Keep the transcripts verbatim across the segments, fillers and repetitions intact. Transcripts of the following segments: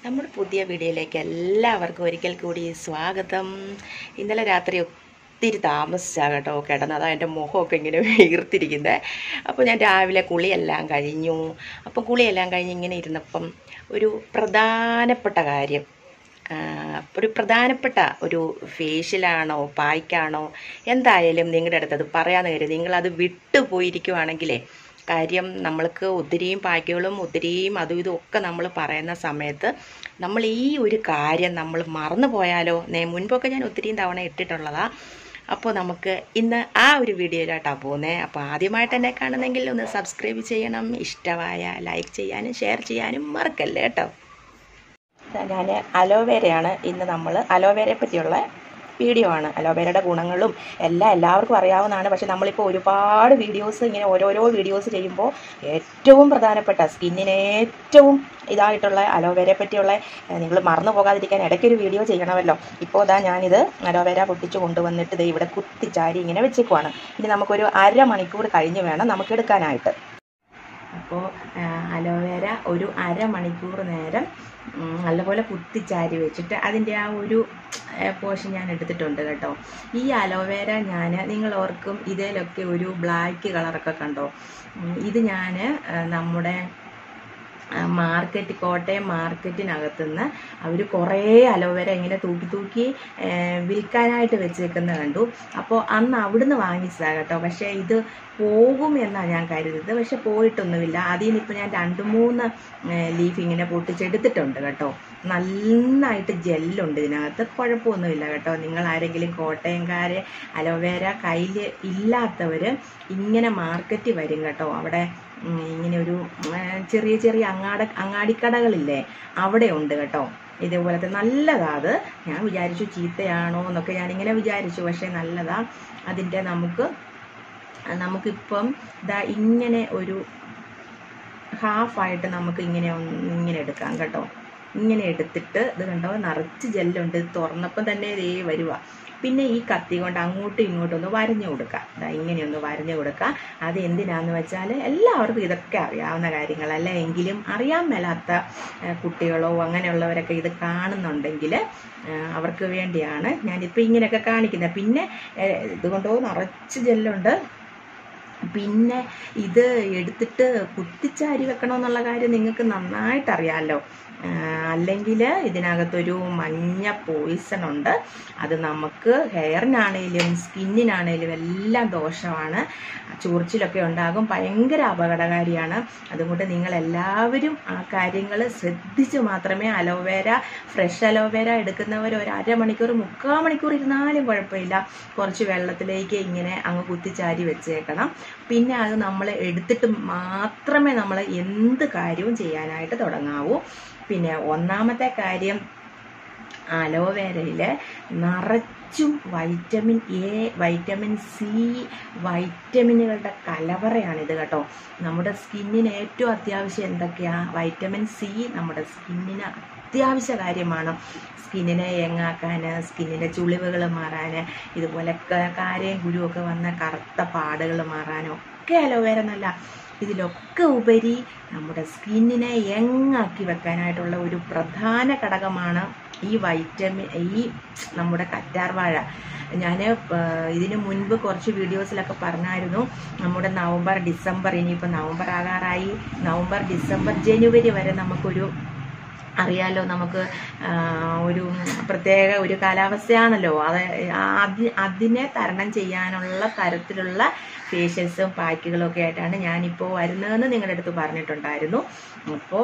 നമ്മുടെ പുതിയ വീഡിയോയിലേക്ക് എല്ലാവർക്കും ഒരിക്കൽ കൂടി സ്വാഗതം. ഇന്നലെ രാത്രി ഒത്തിരി താമസിച്ചാണ് കേട്ടോ കിടന്നത്. അതാ എൻ്റെ മുഖമൊക്കെ ഇങ്ങനെ വീർത്തിരിക്കുന്നത്. അപ്പോൾ ഞാൻ രാവിലെ കുളിയെല്ലാം കഴിഞ്ഞു. അപ്പം കുളിയെല്ലാം കഴിഞ്ഞ് ഇങ്ങനെ ഇരുന്നപ്പം ഒരു പ്രധാനപ്പെട്ട കാര്യം, ഒരു പ്രധാനപ്പെട്ട ഒരു ഫേഷ്യലാണോ പായ്ക്കാണോ എന്തായാലും നിങ്ങളുടെ അടുത്തത് പറയാമെന്ന് കരുതി. നിങ്ങളത് വിട്ടുപോയിരിക്കുവാണെങ്കിലേ കാര്യം നമ്മൾക്ക് ഒത്തിരിയും പായ്ക്കുകളും ഒത്തിരിയും അതും ഇതും ഒക്കെ നമ്മൾ പറയുന്ന സമയത്ത് നമ്മൾ ഈ ഒരു കാര്യം നമ്മൾ മറന്നു പോയാലോ. നേ മുൻപൊക്കെ ഞാൻ ഒത്തിരിയും തവണ ഇട്ടിട്ടുള്ളതാണ്. അപ്പോൾ നമുക്ക് ഇന്ന് ആ ഒരു വീഡിയോയിലായിട്ടാണ് പോകുന്നത്. അപ്പോൾ ആദ്യമായിട്ട് എന്നെ കാണുന്നെങ്കിൽ ഒന്ന് സബ്സ്ക്രൈബ് ചെയ്യണം, ഇഷ്ടമായ ലൈക്ക് ചെയ്യാനും ഷെയർ ചെയ്യാനും മറക്കല്ലേ കേട്ടോ. ഞാൻ അലോവേരയാണ് ഇന്ന് നമ്മൾ അലോവേരയെ പറ്റിയുള്ള വീഡിയോ ആണ്. അലോവേരയുടെ ഗുണങ്ങളും എല്ലാം എല്ലാവർക്കും അറിയാവുന്നതാണ്. പക്ഷെ നമ്മളിപ്പോൾ ഒരുപാട് വീഡിയോസ് ഇങ്ങനെ ഓരോരോ വീഡിയോസ് ചെയ്യുമ്പോൾ ഏറ്റവും പ്രധാനപ്പെട്ട സ്കിന്നിന് ഏറ്റവും ഇതായിട്ടുള്ള അലോവേരയെ പറ്റിയുള്ള നിങ്ങൾ മറന്നു പോകാതിരിക്കാൻ ഇടയ്ക്കൊരു വീഡിയോ ചെയ്യണമല്ലോ. ഇപ്പോൾ ഇതാ ഞാനിത് അലോവേര പൊട്ടിച്ച് കൊണ്ടുവന്നിട്ട് ഇത് ഇവിടെ കുത്തിച്ചാരി ഇങ്ങനെ വെച്ചേക്കുവാണ്. ഇനി നമുക്കൊരു അരമണിക്കൂർ കഴിഞ്ഞ് വേണം നമുക്ക് എടുക്കാനായിട്ട്. അപ്പോൾ അലോവേര ഒരു അരമണിക്കൂർ നേരം നല്ലപോലെ കുത്തിച്ചാരി വെച്ചിട്ട് അതിൻ്റെ ആ ഒരു പോർഷൻ ഞാൻ എടുത്തിട്ടുണ്ട് കേട്ടോ. ഈ അലോവേര ഞാൻ നിങ്ങൾ ഓർക്കും ഇതിലൊക്കെ ഒരു ബ്ലാക്ക് കളറൊക്കെ കണ്ടോ. ഇത് ഞാൻ നമ്മുടെ മാർക്കറ്റ് കോട്ടയം മാർക്കറ്റിനകത്തുനിന്ന് അവർ കുറേ അലോവേര ഇങ്ങനെ തൂക്കി തൂക്കി വിൽക്കാനായിട്ട് വെച്ചേക്കുന്നത് കണ്ടു. അപ്പോൾ അന്ന് അവിടുന്ന് വാങ്ങിച്ചതാണ് കേട്ടോ. പക്ഷേ ഇത് പോകും എന്നാണ് ഞാൻ കരുതുന്നത്. പക്ഷെ പോയിട്ടൊന്നുമില്ല. അതിൽ നിന്നിപ്പോൾ ഞാൻ രണ്ട് മൂന്ന് ലീഫ് ഇങ്ങനെ പൊട്ടിച്ചെടുത്തിട്ടുണ്ട് കേട്ടോ. നന്നായിട്ട് ജെല്ലുണ്ട് ഇതിനകത്ത്, കുഴപ്പമൊന്നുമില്ല കേട്ടോ. നിങ്ങൾ ആരെങ്കിലും കോട്ടയംകാരെ അലോവേര കയ്യിൽ ഇല്ലാത്തവർ ഇങ്ങനെ മാർക്കറ്റിൽ വരും കേട്ടോ. അവിടെ ഇങ്ങനെ ഒരു ചെറിയ ചെറിയ അങ്ങാട അങ്ങാടിക്കടകളില്ലേ, അവിടെ ഉണ്ട് കേട്ടോ. ഇതേപോലത്തെ നല്ലതാ. അത് ഞാൻ വിചാരിച്ചു ചീത്തയാണോ എന്നൊക്കെ ഞാനിങ്ങനെ വിചാരിച്ചു. പക്ഷേ നല്ലതാ. അതിൻ്റെ നമുക്ക് നമുക്കിപ്പം ഇതാ ഇങ്ങനെ ഒരു ഹാഫായിട്ട് നമുക്ക് ഇങ്ങനെ ഇങ്ങനെ എടുക്കാം കേട്ടോ. ഇങ്ങനെ എടുത്തിട്ട് ഇത് കണ്ടോ നിറച്ച് ജെല്ലുണ്ട്. ഇത് തുറന്നപ്പം തന്നെ ഇതേ വരുക. പിന്നെ ഈ കത്തി കൊണ്ട് അങ്ങോട്ടും ഇങ്ങോട്ടും ഒന്ന് വരഞ്ഞു കൊടുക്കുക. അതാ ഇങ്ങനെയൊന്ന് വരഞ്ഞു കൊടുക്കുക. അത് എന്തിനാന്ന് വെച്ചാൽ എല്ലാവർക്കും ഇതൊക്കെ അറിയാവുന്ന കാര്യങ്ങളല്ല, എങ്കിലും അറിയാൻ മേലാത്ത കുട്ടികളോ അങ്ങനെയുള്ളവരൊക്കെ ഇത് കാണുന്നുണ്ടെങ്കിൽ അവർക്ക് വേണ്ടിയാണ് ഞാനിപ്പോൾ ഇങ്ങനെയൊക്കെ കാണിക്കുന്നത്. പിന്നെ ഇതുകൊണ്ടോ നിറച്ച് ജെല്ലുണ്ട്. പിന്നെ ഇത് എടുത്തിട്ട് കുത്തിച്ചാരി വെക്കണമെന്നുള്ള കാര്യം നിങ്ങൾക്ക് നന്നായിട്ട് അറിയാമല്ലോ. അല്ലെങ്കിൽ ഇതിനകത്തൊരു മഞ്ഞ പോയിസൺ ഉണ്ട്. അത് നമുക്ക് ഹെയറിനാണേലും സ്കിന്നിനാണേലും എല്ലാം ദോഷമാണ്. ചൊറിച്ചിലൊക്കെ ഉണ്ടാകും, ഭയങ്കര അപകടകാരിയാണ്. അതുകൊണ്ട് നിങ്ങളെല്ലാവരും ആ കാര്യങ്ങൾ ശ്രദ്ധിച്ച് മാത്രമേ അലോവേര ഫ്രഷ് അലോവേര എടുക്കുന്നവർ ഒരു അരമണിക്കൂർ മുക്കാൽ മണിക്കൂർ ഇരുന്നാലും കുഴപ്പമില്ല. കുറച്ച് വെള്ളത്തിലേക്ക് ഇങ്ങനെ അങ്ങ് കുത്തിച്ചാരി വെച്ചേക്കണം. പിന്നെ അത് നമ്മൾ എടുത്തിട്ട് മാത്രമേ നമ്മൾ എന്ത് കാര്യവും ചെയ്യാനായിട്ട് തുടങ്ങാവൂ. പിന്നെ ഒന്നാമത്തെ കാര്യം, അലോവേരയിൽ നിറച്ചും വൈറ്റമിൻ എ, വൈറ്റമിൻ സി, വൈറ്റമിനുകളുടെ കലവറയാണിത് കേട്ടോ. നമ്മുടെ സ്കിന്നിന് ഏറ്റവും അത്യാവശ്യം എന്തൊക്കെയാണ്? വൈറ്റമിൻ സി നമ്മുടെ സ്കിന്നിന് അത്യാവശ്യ കാര്യമാണ്. സ്കിന്നിനെ യങ്ങാക്കാൻ, സ്കിന്നിൻ്റെ ചുളിവുകൾ മാറാൻ, ഇതുപോലെ കാരയും കുരുവൊക്കെ വന്ന കറുത്ത പാടുകൾ മാറാനും ഒക്കെ അലോവേര നല്ല. ഇതിലൊക്കെ ഉപരി നമ്മുടെ സ്കിന്നിനെ യങ്ങാക്കി വെക്കാനായിട്ടുള്ള ഒരു പ്രധാന ഘടകമാണ് ഈ വൈറ്റമിൻ ഈ നമ്മുടെ കറ്റാർവാഴ. ഞാൻ ഇതിന് മുൻപ് കുറച്ച് വീഡിയോസിലൊക്കെ പറഞ്ഞായിരുന്നു, നമ്മുടെ നവംബർ ഡിസംബർ, ഇനിയിപ്പോൾ നവംബർ ആകാറായി, നവംബർ ഡിസംബർ ജനുവരി വരെ നമുക്കൊരു അറിയാലോ, നമുക്ക് ഒരു പ്രത്യേക ഒരു കാലാവസ്ഥയാണല്ലോ. അത് അതി അതിനെ തരണം ചെയ്യാനുള്ള തരത്തിലുള്ള ഫേഷ്യൽസും പാക്കുകളും ഒക്കെ ആയിട്ടാണ് ഞാനിപ്പോൾ വരുന്നതെന്ന് നിങ്ങളുടെ അടുത്ത് പറഞ്ഞിട്ടുണ്ടായിരുന്നു. അപ്പോൾ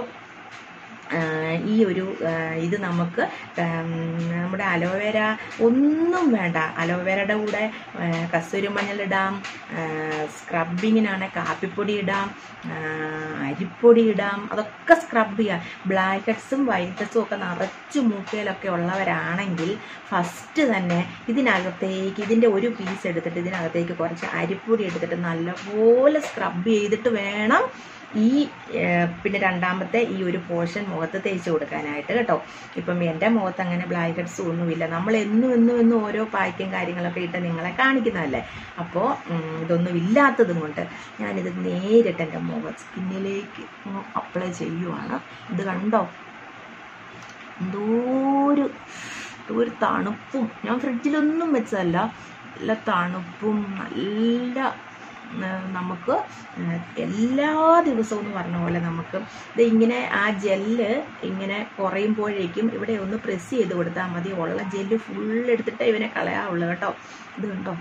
ഈ ഒരു ഇത് നമുക്ക് നമ്മുടെ അലോവേര ഒന്നും വേണ്ട. അലോവേരയുടെ കൂടെ കസ്തൂരി മഞ്ഞളിടാം, സ്ക്രബിങ്ങിനാണ് കാപ്പിപ്പൊടി ഇടാം, അരിപ്പൊടി ഇടാം, അതൊക്കെ സ്ക്രബ് ചെയ്യാം. ബ്ലാക്ക് ഹെഡ്സും വൈറ്റ് ഹെഡ്സും ഒക്കെ നിറച്ച് മൂക്കയിലൊക്കെ ഉള്ളവരാണെങ്കിൽ ഫസ്റ്റ് തന്നെ ഇതിനകത്തേക്ക് ഇതിൻ്റെ ഒരു പീസ് എടുത്തിട്ട് ഇതിനകത്തേക്ക് കുറച്ച് അരിപ്പൊടി എടുത്തിട്ട് നല്ലപോലെ സ്ക്രബ് ചെയ്തിട്ട് വേണം ഈ പിന്നെ രണ്ടാമത്തെ ഈ ഒരു പോർഷൻ മുഖത്ത് തേച്ച് കൊടുക്കാനായിട്ട് കേട്ടോ. ഇപ്പം എൻ്റെ മുഖത്ത് അങ്ങനെ ബ്ലാക്ക് ഹെഡ്സ് ഒന്നുമില്ല. നമ്മൾ എന്നും എന്നും എന്നും ഓരോ പായ്ക്കും കാര്യങ്ങളൊക്കെ ഇട്ട് നിങ്ങളെ കാണിക്കുന്നതല്ലേ. അപ്പോൾ ഇതൊന്നും ഇല്ലാത്തതും കൊണ്ട് ഞാനിത് നേരിട്ട് എൻ്റെ മുഖ സ്കിന്നിലേക്ക് അപ്ലൈ ചെയ്യുവാണ്. ഇത് കണ്ടോ, എന്തോ ഒരു ഒരു തണുപ്പും, ഞാൻ ഫ്രിഡ്ജിലൊന്നും വെച്ചതല്ല, നല്ല തണുപ്പും നല്ല നമുക്ക് എല്ലാ ദിവസവും എന്ന് പറഞ്ഞ പോലെ നമുക്ക് ഇത് ഇങ്ങനെ ആ ജെല്ല് ഇങ്ങനെ കുറയുമ്പോഴേക്കും ഇവിടെ ഒന്ന് പ്രസ് ചെയ്ത് കൊടുത്താൽ മതി. ഉള്ള ജെല്ല് ഫുള്ള് എടുത്തിട്ട് ഇവനെ കളയാവുള്ളൂ കേട്ടോ. ഇത് കണ്ടോ,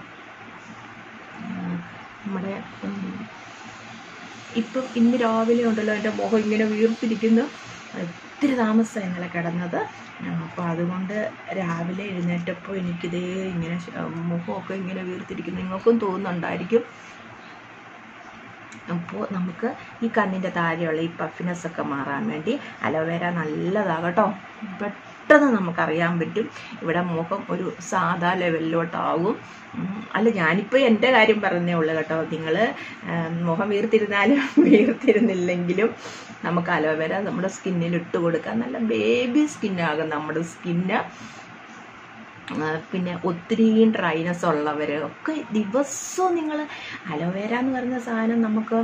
നമ്മുടെ ഇപ്പം ഇന്ന് രാവിലെ ഉണ്ടല്ലോ എൻ്റെ മുഖം ഇങ്ങനെ വീർത്തിരിക്കുന്നു. ഒത്തിരി താമസമായി ഇന്നലെ കിടന്നത്. അപ്പോൾ അതുകൊണ്ട് രാവിലെ എഴുന്നേറ്റപ്പോൾ എനിക്കിതേ ഇങ്ങനെ മുഖമൊക്കെ ഇങ്ങനെ വീർത്തിരിക്കുന്നു. നിങ്ങൾക്കും തോന്നുന്നുണ്ടായിരിക്കും. അപ്പോൾ നമുക്ക് ഈ കണ്ണിൻ്റെ താഴെയുള്ള ഈ പഫിനെസ് ഒക്കെ മാറാൻ വേണ്ടി അലോവേര നല്ലതാണ് കേട്ടോ. പെട്ടെന്ന് നമുക്കറിയാൻ പറ്റും ഇവിടെ മുഖം ഒരു സാധാ ലെവലിലോട്ടാവും. അല്ല, ഞാനിപ്പോൾ എൻ്റെ കാര്യം പറഞ്ഞേ ഉള്ളൂ കേട്ടോ. നിങ്ങൾ മുഖം വീർത്തിരുന്നാലും വീർത്തിരുന്നില്ലെങ്കിലും നമുക്ക് അലോവേര നമ്മുടെ സ്കിന്നിൽ ഇട്ട് കൊടുക്കാൻ നല്ല ബേബി സ്കിന്നാകും നമ്മുടെ സ്കിന്ന്. പിന്നെ ഒത്തിരി ഡ്രൈനെസ് ഉള്ളവർ ഒക്കെ ദിവസവും നിങ്ങൾ അലോവേര എന്ന് പറയുന്ന സാധനം നമുക്ക്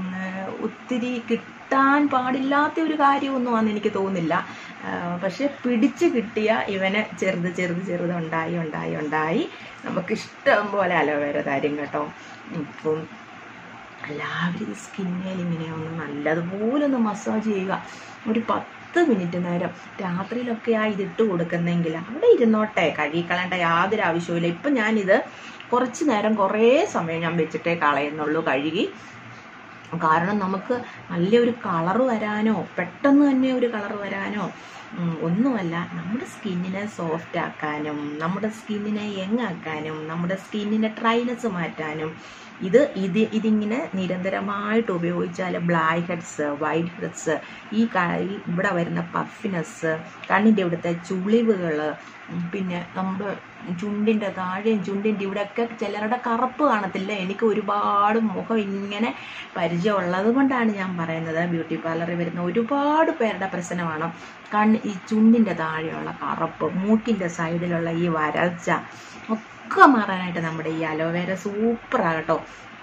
ഒത്തിരി കിട്ടാൻ പാടില്ലാത്ത ഒരു കാര്യമൊന്നുമാണെന്ന് എനിക്ക് തോന്നുന്നില്ല. പക്ഷെ പിടിച്ച് കിട്ടിയ ഇവനെ ചെറുത് ചെറുത് ചെറുത് ഉണ്ടായി ഉണ്ടായി ഉണ്ടായി നമുക്കിഷ്ടം പോലെ അലോവേര തരും കേട്ടോ. ഇപ്പം എല്ലാവരും സ്കിന്നിൽ ഇങ്ങനെ ഒന്ന് നല്ലതുപോലെ ഒന്ന് മസാജ് ചെയ്യുക. ഒരു പത്ത് മിനിറ്റ് നേരം രാത്രിയിലൊക്കെ ആ ഇതിട്ട് കൊടുക്കുന്നെങ്കിൽ അവിടെ ഇരുന്നോട്ടെ, കഴുകിക്കളയേണ്ട യാതൊരു ആവശ്യമില്ല. ഇപ്പം ഞാനിത് കുറച്ച് നേരം കുറേ സമയം ഞാൻ വെച്ചിട്ടേ കളയുന്നുള്ളൂ കഴുകി. കാരണം നമുക്ക് നല്ലൊരു കളറ് വരാനോ പെട്ടെന്ന് തന്നെ ഒരു കളറ് വരാനോ ഒന്നുമല്ല, നമ്മുടെ സ്കിന്നിനെ സോഫ്റ്റ് ആക്കാനും നമ്മുടെ സ്കിന്നിനെ യങ് ആക്കാനും നമ്മുടെ സ്കിന്നിൻ്റെ ഡ്രൈനെസ് മാറ്റാനും ഇത് ഇത് ഇതിങ്ങനെ നിരന്തരമായിട്ട് ഉപയോഗിച്ചാൽ ബ്ലാക്ക് ഹെഡ്സ്, വൈറ്റ് ഹെഡ്സ്, ഈ ഇവിടെ വരുന്ന പഫിനെസ്, കണ്ണിൻ്റെ ഇവിടുത്തെ ചുളിവുകൾ, പിന്നെ നമ്മുടെ ചുണ്ടിൻ്റെ താഴെയും ചുണ്ടിൻ്റെ ഇവിടെയൊക്കെ ചിലരുടെ കറുപ്പ് കാണത്തില്ല. എനിക്ക് ഒരുപാട് മുഖം ഇങ്ങനെ പരിചയമുള്ളത് കൊണ്ടാണ് ഞാൻ പറയുന്നത്. ബ്യൂട്ടി പാർലറിൽ വരുന്ന ഒരുപാട് പേരുടെ പ്രശ്നമാണ് കണ്ണ് ഈ ചുണ്ടിൻ്റെ താഴെയുള്ള കറുപ്പ്, മൂക്കിൻ്റെ സൈഡിലുള്ള ഈ വരൾച്ച ഒക്കെ മാറാനായിട്ട് നമ്മുടെ ഈ അലോവേര സൂപ്പറാകട്ടോ.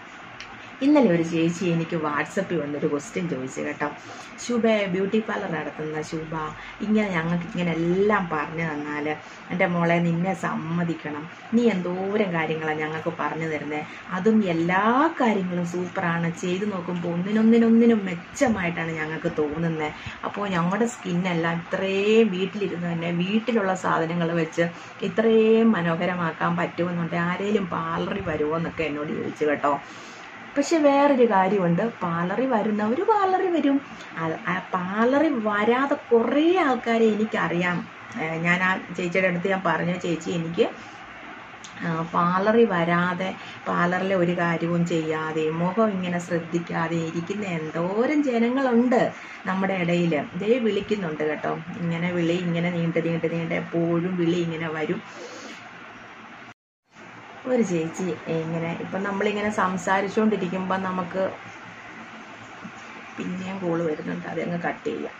ഇന്നലെ ഒരു ചേച്ചി എനിക്ക് വാട്സപ്പിൽ വന്നൊരു ക്വസ്റ്റ്യൻ ചോദിച്ചു കേട്ടോ. ശുഭ ബ്യൂട്ടി പാർലർ നടത്തുന്ന ശുഭ, ഇങ്ങനെ ഞങ്ങൾക്ക് ഇങ്ങനെ എല്ലാം പറഞ്ഞു തന്നാൽ എൻ്റെ മോളെ നിന്നെ സമ്മതിക്കണം, നീ എന്തോരം കാര്യങ്ങളാണ് ഞങ്ങൾക്ക് പറഞ്ഞു തരുന്നത്, അതും എല്ലാ കാര്യങ്ങളും സൂപ്പറാണ്, ചെയ്ത് നോക്കുമ്പോൾ ഒന്നിനൊന്നിനൊന്നിനും മെച്ചമായിട്ടാണ് ഞങ്ങൾക്ക് തോന്നുന്നത്. അപ്പോൾ ഞങ്ങളുടെ സ്കിന്നെല്ലാം ഇത്രയും വീട്ടിലിരുന്ന് തന്നെ വീട്ടിലുള്ള സാധനങ്ങൾ വെച്ച് ഇത്രയും മനോഹരമാക്കാൻ പറ്റുമെന്നുണ്ടെങ്കിൽ ആരെങ്കിലും പാർലറിൽ വരുമോ എന്നൊക്കെ എന്നോട് ചോദിച്ചു കേട്ടോ. പക്ഷെ വേറൊരു കാര്യമുണ്ട്, പാർലറിൽ വരുന്നവർ പാർലറിൽ വരും. പാർലറിൽ വരാതെ കുറേ ആൾക്കാരെ എനിക്കറിയാം. ഞാൻ ആ ചേച്ചിയുടെ അടുത്ത് ഞാൻ പറഞ്ഞു, ചേച്ചി എനിക്ക് പാർലറിൽ വരാതെ പാർലറിലെ ഒരു കാര്യവും ചെയ്യാതെ മുഖം ഇങ്ങനെ ശ്രദ്ധിക്കാതെ ഇരിക്കുന്ന എന്തോരം ജനങ്ങളുണ്ട് നമ്മുടെ ഇടയിൽ. ഇതേ വിളിക്കുന്നുണ്ട് കേട്ടോ, ഇങ്ങനെ വിളി ഇങ്ങനെ നീണ്ട് നീണ്ട് നീണ്ട് എപ്പോഴും വിളി ഇങ്ങനെ വരും. ഒരു ചേച്ചി ഇങ്ങനെ ഇപ്പം നമ്മളിങ്ങനെ സംസാരിച്ചുകൊണ്ടിരിക്കുമ്പോൾ നമുക്ക് പിന്നെയും കോള് വരുന്നുണ്ട്, അതങ്ങ് കട്ട് ചെയ്യാം.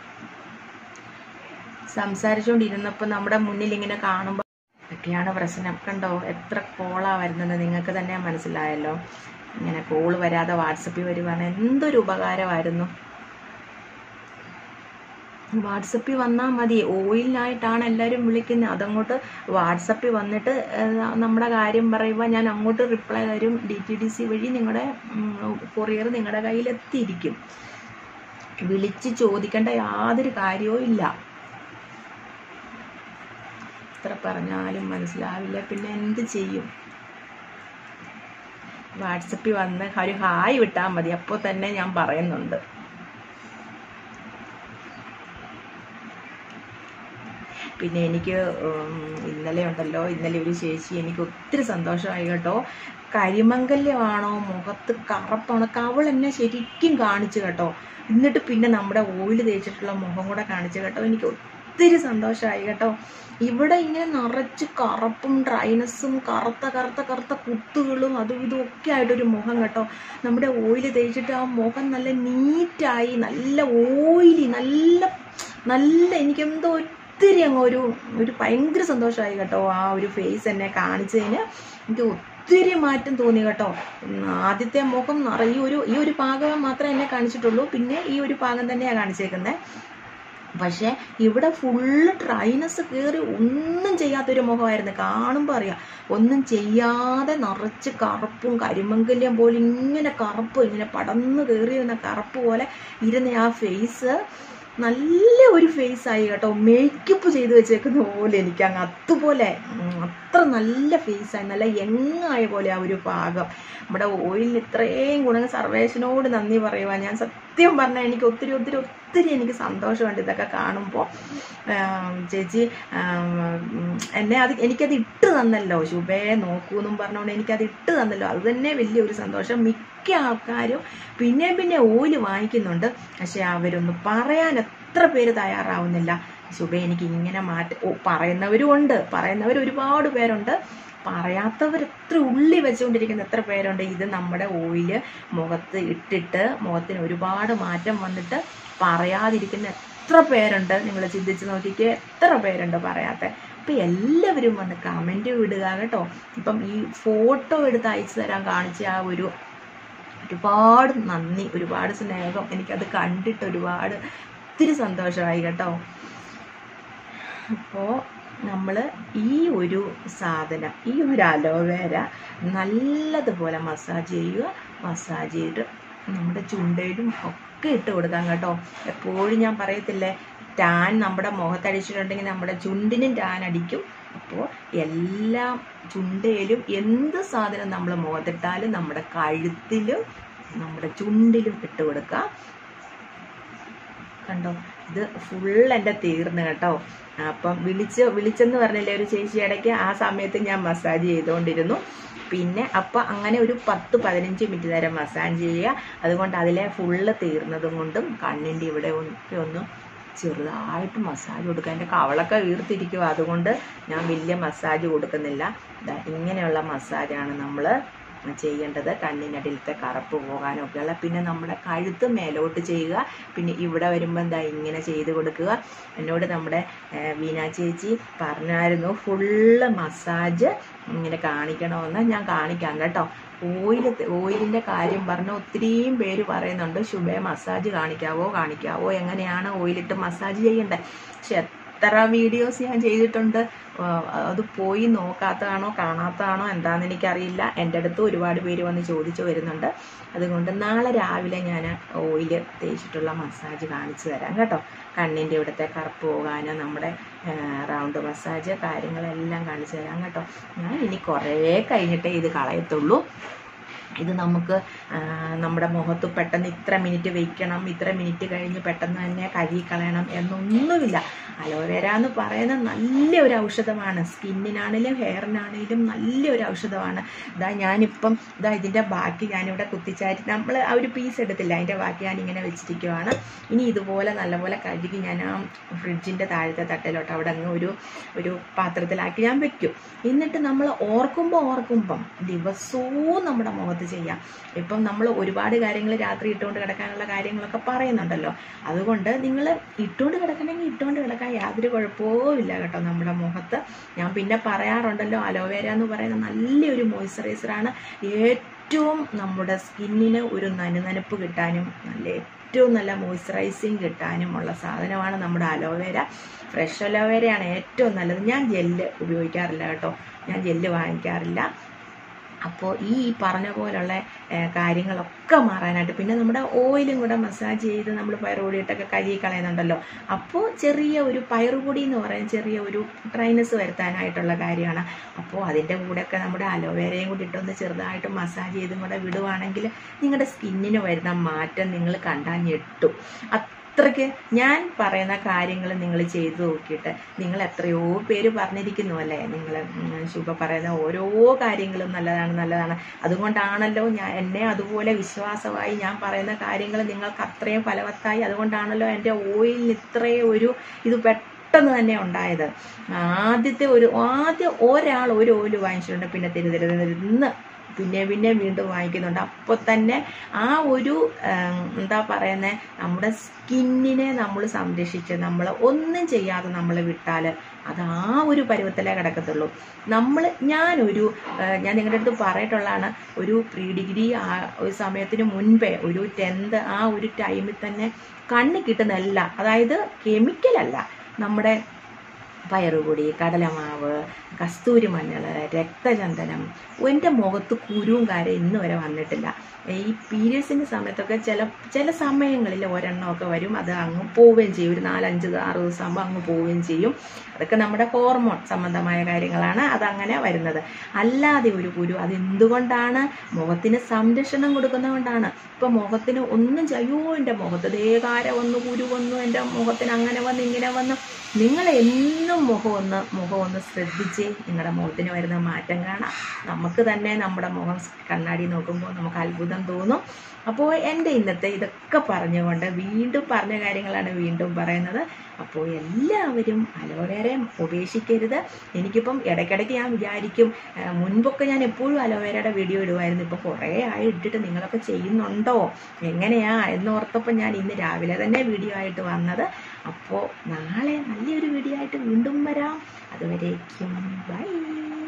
സംസാരിച്ചുകൊണ്ടിരുന്നപ്പോൾ നമ്മുടെ മുന്നിൽ ഇങ്ങനെ കാണുമ്പോൾ ഒക്കെയാണ് പ്രശ്നം. കണ്ടോ എത്ര കോളാണ് വരുന്നത്, നിങ്ങൾക്ക് തന്നെ മനസ്സിലായല്ലോ. ഇങ്ങനെ കോള് വരാതെ വാട്സപ്പിൽ വരുവാണെങ്കിൽ എന്തൊരു ഉപകാരമായിരുന്നു. വാട്സപ്പിൽ വന്നാൽ മതി, ഓയിലിനായിട്ടാണ് എല്ലാവരും വിളിക്കുന്നത്. അതങ്ങോട്ട് വാട്സപ്പിൽ വന്നിട്ട് നമ്മുടെ കാര്യം പറയുമ്പോൾ ഞാൻ അങ്ങോട്ട് റിപ്ലൈ തരും. ഡി ടി ഡി സി വഴി നിങ്ങളുടെ കൊറിയർ നിങ്ങളുടെ കയ്യിലെത്തിയിരിക്കും. വിളിച്ച് ചോദിക്കേണ്ട യാതൊരു കാര്യവും ഇല്ല. എത്ര പറഞ്ഞാലും മനസ്സിലാവില്ല, പിന്നെ എന്ത് ചെയ്യും. വാട്സപ്പിൽ വന്ന് ഒരു ഹായ് വിട്ടാൽ മതി, അപ്പോൾ തന്നെ ഞാൻ പറയുന്നുണ്ട്. പിന്നെ എനിക്ക് ഇന്നലെ ഉണ്ടല്ലോ, ഇന്നലെ ഒരു ചേച്ചി എനിക്ക് ഒത്തിരി സന്തോഷമായി കേട്ടോ. കരിമംഗല്യമാണോ മുഖത്ത് കറുപ്പാണോ കവൾ എന്നെ ശരിക്കും കാണിച്ചു കേട്ടോ. എന്നിട്ട് പിന്നെ നമ്മുടെ ഓയിൽ തേച്ചിട്ടുള്ള മുഖം കൂടെ കാണിച്ചു കേട്ടോ. എനിക്ക് ഒത്തിരി സന്തോഷമായി കേട്ടോ. ഇവിടെ ഇങ്ങനെ നിറച്ച് കറുപ്പും ഡ്രൈനെസ്സും കറുത്ത കറുത്ത കറുത്ത കുത്തുകളും അതും ഇതും ഒക്കെ ആയിട്ടൊരു മുഖം കേട്ടോ. നമ്മുടെ ഓയിൽ തേച്ചിട്ട് ആ മുഖം നല്ല നീറ്റായി, നല്ല ഓയിലി, നല്ല നല്ല എനിക്കെന്തോ ഒത്തിരി അങ്ങ് ഒരു ഒരു ഭയങ്കര സന്തോഷമായി കേട്ടോ. ആ ഒരു ഫേസ് എന്നെ കാണിച്ചതിന് എനിക്ക് ഒത്തിരി മാറ്റം തോന്നി കേട്ടോ. ആദ്യത്തെ മുഖം നിറയെ ഒരു ഈ ഒരു ഭാഗം മാത്രമേ എന്നെ കാണിച്ചിട്ടുള്ളൂ, പിന്നെ ഈ ഒരു ഭാഗം തന്നെയാണ് കാണിച്ചേക്കുന്നത്. പക്ഷെ ഇവിടെ ഫുള്ള് ഡ്രൈനെസ് കയറി ഒന്നും ചെയ്യാത്തൊരു മുഖമായിരുന്നു. കാണുമ്പോൾ അറിയാം ഒന്നും ചെയ്യാതെ നിറച്ച് കറുപ്പും കരിമംഗല്യം പോലെ ഇങ്ങനെ കറുപ്പ് ഇങ്ങനെ പടന്ന് കയറിയിരുന്ന കറുപ്പ് പോലെ ഇരുന്ന ആ ഫേസ് നല്ല ഒരു ഫേസായി കേട്ടോ. മേക്കപ്പ് ചെയ്ത് വെച്ചേക്കുന്ന പോലെ എനിക്ക് അങ്ങ് അതുപോലെ അത്ര നല്ല ഫേസായി, നല്ല യങ്ങായ പോലെ ആ ഒരു ഭാഗം. നമ്മുടെ ഓയിലിന് ഇത്രയും ഗുണങ്ങൾ സർവേഷനോട് നന്ദി പറയുക. ഞാൻ സത്യം പറഞ്ഞാൽ എനിക്ക് ഒത്തിരി ഒത്തിരി ഒത്തിരി എനിക്ക് സന്തോഷമുണ്ട് ഇതൊക്കെ കാണുമ്പോൾ. ചേച്ചി എന്നെ അത് എനിക്കത് ഇട്ട് തന്നല്ലോ, ശുഭയെ നോക്കൂ എന്നും പറഞ്ഞുകൊണ്ട് എനിക്കത് ഇട്ട് തന്നല്ലോ, അത് തന്നെ വലിയൊരു സന്തോഷം. മിക്ക ആൾക്കാരും പിന്നെ പിന്നെ ഓയില് വാങ്ങിക്കുന്നുണ്ട്, പക്ഷെ അവരൊന്നും പറയാൻ എത്ര പേര് തയ്യാറാവുന്നില്ല. ശുഭ എനിക്ക് ഇങ്ങനെ മാറ്റ ഓ പറയുന്നവരും ഉണ്ട്, പറയുന്നവർ ഒരുപാട് പേരുണ്ട്, പറയാത്തവർ എത്ര ഉള്ളി വെച്ചുകൊണ്ടിരിക്കുന്ന എത്ര പേരുണ്ട്. ഇത് നമ്മുടെ ഓയില് മുഖത്ത് ഇട്ടിട്ട് മുഖത്തിന് ഒരുപാട് മാറ്റം വന്നിട്ട് പറയാതിരിക്കുന്ന എത്ര പേരുണ്ട്. നിങ്ങൾ ചിന്തിച്ച് നോക്കിക്കേ, എത്ര പേരുണ്ട് പറയാത്ത. അപ്പം എല്ലാവരും വന്ന് കമൻറ്റ് വിടുക കേട്ടോ. ഇപ്പം ഈ ഫോട്ടോ എടുത്ത് അയച്ചു തരാൻ കാണിച്ച ആ ഒരു ഒരുപാട് നന്ദി, ഒരുപാട് സ്നേഹം, എനിക്കത് കണ്ടിട്ട് ഒരുപാട് ഒത്തിരി സന്തോഷമായി കേട്ടോ. അപ്പോൾ നമ്മൾ ഈ ഒരു സാധനം, ഈ ഒരു അലോവേര നല്ലതുപോലെ മസാജ് ചെയ്യുക. മസാജ് ചെയ്തിട്ട് നമ്മുടെ ചുണ്ടയിലും ഒക്കെ ഇട്ട് കൊടുക്കാം കേട്ടോ. എപ്പോഴും ഞാൻ പറയത്തില്ലേ, ടാൻ നമ്മുടെ മുഖത്തടിച്ചിട്ടുണ്ടെങ്കിൽ നമ്മുടെ ചുണ്ടിനും ടാൻ അടിക്കും. അപ്പോൾ എല്ലാം ചുണ്ടയിലും എന്ത് സാധനം നമ്മൾ മുഖത്തിട്ടാലും നമ്മുടെ കഴുത്തിലും നമ്മുടെ ചുണ്ടിലും ഇട്ട് കൊടുക്കാം. കണ്ടോ, ഇത് ഫുൾ എൻ്റെ തീർന്ന് കേട്ടോ. അപ്പം വിളിച്ച് വിളിച്ചെന്ന് പറഞ്ഞില്ലേ ഒരു ചേച്ചി ഇടയ്ക്ക്, ആ സമയത്ത് ഞാൻ മസാജ് ചെയ്തുകൊണ്ടിരുന്നു. പിന്നെ അപ്പം അങ്ങനെ ഒരു പത്ത് പതിനഞ്ച് മിനിറ്റ് നേരം മസാജ് ചെയ്യുക. അതുകൊണ്ട് അതിലെ ഫുള്ള് തീർന്നതും കൊണ്ടും കണ്ണിൻ്റെ ഇവിടെ ഒക്കെ ഒന്ന് ചെറുതായിട്ട് മസാജ് കൊടുക്കുക. എൻ്റെ കവളൊക്കെ വീർത്തിരിക്കുക, അതുകൊണ്ട് ഞാൻ വലിയ മസാജ് കൊടുക്കുന്നില്ല. ഇങ്ങനെയുള്ള മസാജാണ് നമ്മൾ ചെയ്യേണ്ടത്, കണ്ണിനടിയിലത്തെ കറുപ്പ് പോകാനൊക്കെയുള്ള. പിന്നെ നമ്മുടെ കഴുത്ത് മേലോട്ട് ചെയ്യുക. പിന്നെ ഇവിടെ വരുമ്പോൾ എന്താ ഇങ്ങനെ ചെയ്ത് കൊടുക്കുക. എന്നോട് നമ്മുടെ വീണ ചേച്ചി പറഞ്ഞായിരുന്നു ഫുള്ള് മസാജ് ഇങ്ങനെ കാണിക്കണമെന്ന്. ഞാൻ കാണിക്കാം കേട്ടോ. ഓയിൽ ഓയിലിൻ്റെ കാര്യം പറഞ്ഞ് ഒത്തിരിയും പേര് പറയുന്നുണ്ട്, ശുഭയെ മസാജ് കാണിക്കാവോ കാണിക്കാവോ എങ്ങനെയാണ് ഓയിലിട്ട് മസാജ് ചെയ്യേണ്ടത്. പക്ഷെ എത്ര വീഡിയോസ് ഞാൻ ചെയ്തിട്ടുണ്ട്, അത് പോയി നോക്കാത്തതാണോ കാണാത്തതാണോ എന്താണെന്ന് എനിക്കറിയില്ല. എൻ്റെ അടുത്ത് ഒരുപാട് പേര് വന്ന് ചോദിച്ചു വരുന്നുണ്ട്. അതുകൊണ്ട് നാളെ രാവിലെ ഞാൻ ഓയിൽ തേച്ചിട്ടുള്ള മസാജ് കാണിച്ചു തരാം കേട്ടോ. കണ്ണിൻ്റെ ഇവിടുത്തെ കറുപ്പ് പോകാൻ നമ്മുടെ റൗണ്ട് മസാജ് കാര്യങ്ങളെല്ലാം കാണിച്ചു തരാം കേട്ടോ. ഞാൻ ഇനി കുറേ കഴിഞ്ഞിട്ടേ ഇത് കളയത്തുള്ളൂ. ഇത് നമുക്ക് നമ്മുടെ മുഖത്ത് പെട്ടെന്ന് ഇത്ര മിനിറ്റ് വയ്ക്കണം, ഇത്ര മിനിറ്റ് കഴിഞ്ഞ് പെട്ടെന്ന് തന്നെ കഴുകി കളയണം എന്നൊന്നുമില്ല. അലോവേര എന്ന് പറയുന്നത് നല്ലൊരു ഔഷധമാണ്. സ്കിന്നിനാണെങ്കിലും ഹെയറിനാണെങ്കിലും നല്ലൊരു ഔഷധമാണ്. ഇതാ ഞാനിപ്പം ഇതാ ഇതിൻ്റെ ബാക്കി ഞാനിവിടെ കുത്തിച്ചാരി നമ്മൾ ആ ഒരു പീസ് എടുത്തില്ല, അതിൻ്റെ ബാക്കി ഞാനിങ്ങനെ വെച്ചിരിക്കുവാണ്. ഇനി ഇതുപോലെ നല്ലപോലെ കഴുകി ഞാൻ ആ ഫ്രിഡ്ജിൻ്റെ താഴത്തെ തട്ടിലോട്ട് അവിടെ അങ്ങ് ഒരു ഒരു പാത്രത്തിലാക്കി ഞാൻ വെക്കും. എന്നിട്ട് നമ്മൾ ഓർക്കുമ്പോൾ ഓർക്കുമ്പം ദിവസവും നമ്മുടെ മുഖത്ത് ചെയ്യാം. ഇപ്പം നമ്മൾ ഒരുപാട് കാര്യങ്ങൾ രാത്രി ഇട്ടുകൊണ്ട് കിടക്കാനുള്ള കാര്യങ്ങളൊക്കെ പറയുന്നുണ്ടല്ലോ. അതുകൊണ്ട് നിങ്ങൾ ഇട്ടുകൊണ്ട് കിടക്കണമെങ്കിൽ ഇട്ടുകൊണ്ട് കിടക്കാൻ യാതൊരു കുഴപ്പവും ഇല്ല കേട്ടോ നമ്മുടെ മുഖത്ത്. ഞാൻ പിന്നെ പറയാറുണ്ടല്ലോ, അലോവേര എന്ന് പറയുന്ന നല്ലൊരു മോയ്സ്ചറൈസറാണ്. ഏറ്റവും നമ്മുടെ സ്കിന്നിന് ഒരു നനുനനുപ്പ് കിട്ടാനും നല്ല ഏറ്റവും നല്ല മോയ്സ്ചറൈസിങ് കിട്ടാനുമുള്ള സാധനമാണ് നമ്മുടെ അലോവേര. ഫ്രഷ് അലോവേരയാണ് ഏറ്റവും നല്ലത്. ഞാൻ ജെല്ല് ഉപയോഗിക്കാറില്ല കേട്ടോ, ഞാൻ ജെല്ല് വാങ്ങിക്കാറില്ല. അപ്പോൾ ഈ പറഞ്ഞ പോലുള്ള കാര്യങ്ങളൊക്കെ മാറാനായിട്ട് പിന്നെ നമ്മുടെ ഓയിലും കൂടെ മസാജ് ചെയ്ത് നമ്മൾ പയറുപൊടിയിട്ടൊക്കെ കഴുകി കളയുന്നുണ്ടല്ലോ. അപ്പോൾ ചെറിയ ഒരു പയറുപൊടി എന്ന് പറയുന്ന ചെറിയ ഒരു ഡ്രൈനെസ് വരുത്താനായിട്ടുള്ള കാര്യമാണ്. അപ്പോൾ അതിൻ്റെ കൂടെയൊക്കെ നമ്മുടെ അലോവേരയും കൂടി ഇട്ടൊന്ന് ചെറുതായിട്ട് മസാജ് ചെയ്തും കൂടെ വിടുവാണെങ്കിൽ നിങ്ങളുടെ സ്കിന്നിന് വരുന്ന മാറ്റം നിങ്ങൾ കണ്ടാൽ ഞെട്ടും. അത്രയ്ക്ക് ഞാൻ പറയുന്ന കാര്യങ്ങൾ നിങ്ങൾ ചെയ്തു നോക്കിയിട്ട് നിങ്ങൾ എത്രയോ പേര് പറഞ്ഞിരിക്കുന്നു അല്ലേ, നിങ്ങൾ ശുഭ പറയുന്ന ഓരോ കാര്യങ്ങളും നല്ലതാണ് നല്ലതാണ്. അതുകൊണ്ടാണല്ലോ ഞാൻ എന്നെ അതുപോലെ വിശ്വാസമായി ഞാൻ പറയുന്ന കാര്യങ്ങൾ നിങ്ങൾക്ക് അത്രയും ഫലവത്തായി. അതുകൊണ്ടാണല്ലോ എൻ്റെ ഓയിലിന് ഇത്രയും ഒരു ഇത് പെട്ടെന്ന് തന്നെ ഉണ്ടായത്. ആദ്യത്തെ ഒരു ആദ്യം ഒരാൾ ഒരു ഓയിൽ വാങ്ങിച്ചിട്ടുണ്ട്, പിന്നെ തിരുതരുന്ന് പിന്നെ പിന്നെ വീണ്ടും വാങ്ങിക്കുന്നുണ്ട്. അപ്പോൾ തന്നെ ആ ഒരു എന്താ പറയുന്നത്, നമ്മുടെ സ്കിന്നിനെ നമ്മൾ സംരക്ഷിച്ച് നമ്മൾ ഒന്നും ചെയ്യാതെ നമ്മൾ വിട്ടാൽ അത് ആ ഒരു പരുവത്തിലേ കിടക്കത്തുള്ളൂ. നമ്മൾ ഞാനൊരു ഞാൻ നിങ്ങളുടെ അടുത്ത് പറഞ്ഞിട്ടുള്ളതാണ്, ഒരു പ്രീ ഡിഗ്രി ആ ഒരു സമയത്തിന് മുൻപേ ഒരു ടെൻത്ത് ആ ഒരു ടൈമിൽ തന്നെ കണ്ണ് കിട്ടുന്നതല്ല, അതായത് കെമിക്കലല്ല, നമ്മുടെ പയറുപൊടി, കടലമാവ്, കസ്തൂരി മഞ്ഞൾ, രക്തചന്ദനം, എൻ്റെ മുഖത്ത് കുരുവും കാര്യം ഇന്ന് വരെ വന്നിട്ടില്ല. ഈ പീരിയഡ്സിൻ്റെ സമയത്തൊക്കെ ചില ചില സമയങ്ങളിൽ ഒരെണ്ണമൊക്കെ വരും, അത് അങ്ങ് പോവുകയും ചെയ്യും. ഒരു നാലഞ്ച് ആറ് ദിവസം ആകുമ്പോൾ അങ്ങ് പോവുകയും ചെയ്യും. അതൊക്കെ നമ്മുടെ ഹോർമോൺ സംബന്ധമായ കാര്യങ്ങളാണ്, അതങ്ങനെ വരുന്നത്. അല്ലാതെ ഒരു കുരു അതെന്തുകൊണ്ടാണ്? മുഖത്തിന് സംരക്ഷണം കൊടുക്കുന്നതുകൊണ്ടാണ്. ഇപ്പം മുഖത്തിന് ഒന്നും ചെയ്യോ, എൻ്റെ മുഖത്ത് ദേകാര വന്നു, കുരു വന്നു, എൻ്റെ മുഖത്തിന് അങ്ങനെ വന്ന് ഇങ്ങനെ വന്നു. നിങ്ങൾ എന്നും മുഖം ഒന്ന് മുഖം ഒന്ന് ശ്രദ്ധിച്ച് നിങ്ങളുടെ മുഖത്തിന് വരുന്ന മാറ്റം കാണാം. നമുക്ക് തന്നെ നമ്മുടെ മുഖം കണ്ണാടി നോക്കുമ്പോൾ നമുക്ക് അത്ഭുതം തോന്നും. അപ്പോൾ എൻ്റെ ഇന്നത്തെ ഇതൊക്കെ പറഞ്ഞുകൊണ്ട് വീണ്ടും പറഞ്ഞ കാര്യങ്ങളാണ് വീണ്ടും പറയുന്നത്. അപ്പോൾ എല്ലാവരും അലോവേര ഉപേക്ഷിക്കരുത്. എനിക്കിപ്പം ഇടയ്ക്കിടയ്ക്ക് ഞാൻ വിചാരിക്കും, മുൻപൊക്കെ ഞാൻ എപ്പോഴും അലോവേരയുടെ വീഡിയോ ഇടുമായിരുന്നു, ഇപ്പോൾ കുറേ ആയി ഇട്ടിട്ട് നിങ്ങളൊക്കെ ചെയ്യുന്നുണ്ടോ എങ്ങനെയാ എന്നോർത്തപ്പോൾ ഞാൻ ഇന്ന് രാവിലെ തന്നെ വീഡിയോ ആയിട്ട് വന്നത്. അപ്പോൾ നാളെ നല്ലൊരു വീഡിയോ ആയിട്ട് വീണ്ടും വരാം. അതുവരേക്കും ബൈ.